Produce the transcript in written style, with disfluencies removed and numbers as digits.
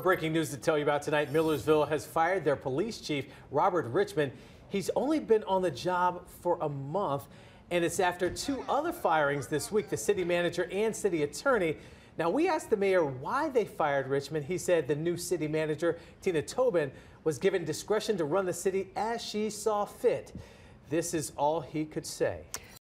breaking news to tell you about tonight. Millersville has fired their police chief, Robert Richman. He's only been on the job for a month, and it's after two other firings this week, the city manager and city attorney. Now, we asked the mayor why they fired Richman. He said the new city manager, Tina Tobin, was given discretion to run the city as she saw fit. This is all he could say.